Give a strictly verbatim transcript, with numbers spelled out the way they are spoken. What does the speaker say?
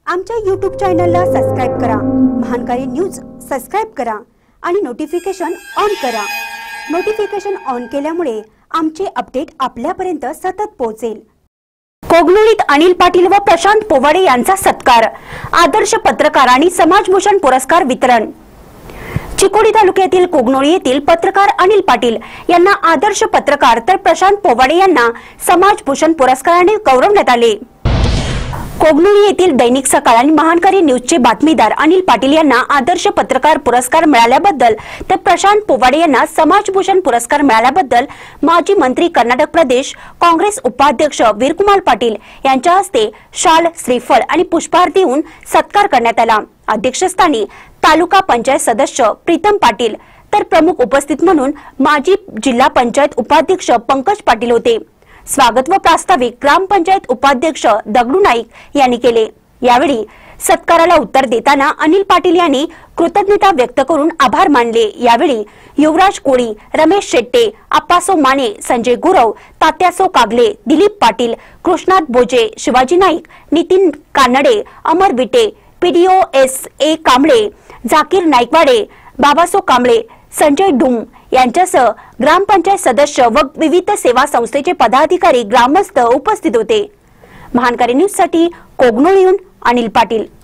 आमच्या यूट्यूब चॅनलला सबस्क्राइब करा, महानकारी न्यूज सबस्क्राइब करा आणि नोटिफिकेशन ऑन करा। नोटिफिकेशन ऑन केल्यामुळे आमचे अपडेट आपल्यापर्यंत सतत पोहोचेल। कोगनोळीत अनिल पाटील व प्रशांत पोवाडे यांचा सत्कार, आदर्श पत्रकार आणि समाजभूषण पुरस्कार वितरण। चिकोडी तालुक्यातील कोगनोळी येथील पत्रकार अनिल पाटील यांना आदर्श पत्रकार तर प्रशांत पोवाडे यांना समाजभूषण पुरस्काराने गौरवण्यात आले। कोगनोळी येथील दैनिक सकाळ आणि महानकारी न्यूजचे बातमीदार अनिल पाटील यांना आदर्श पत्रकार पुरस्कार मिळाल्याबद्दल तर प्रशांत पोवाडे यांना समाजभूषण पुरस्कार मिळाल्याबद्दल माजी मंत्री कर्नाटक प्रदेश काँग्रेस उपाध्यक्ष वीरकुमार पाटील यांच्या हस्ते शाल, श्रीफळ आणि पुष्पहार देऊन सत्कार करण्यात आला। अध्यक्षस्थानी तालुका पंचायत सदस्य प्रीतम पाटील तर प्रमुख उपस्थित म्हणून माजी जिल्हा पंचायत उपाध्यक्ष पंकज पाटील होते। स्वागत व प्रास्ताविक ग्रामपंचायत उपाध्यक्ष दगडू नाईक यांनी केले। यावेळी सत्काराला उत्तर देताना अनिल पाटील यांनी कृतज्ञता व्यक्त करून आभार मानले। यावेळी Yuvraj Koli, Ramesh Shette, Appaso Mane, Sanjay Gurav, Tatyaso Kagle, Dilip Patil, Krishnat Bhoje, Shivaji Naik, Nitin Kanade, Amar Vite, PDO S A Kamble, Zakir Naikwade, Babaso Kamble, Sanjay Dum यांच्यासह ग्रामपंचायत सदस्य व विविध सेवा संस्थेचे पदाधिकारी, ग्रामस्थ उपस्थित होते। महानकारी न्यूज साठी कोगनोळीहून अनिल पाटील।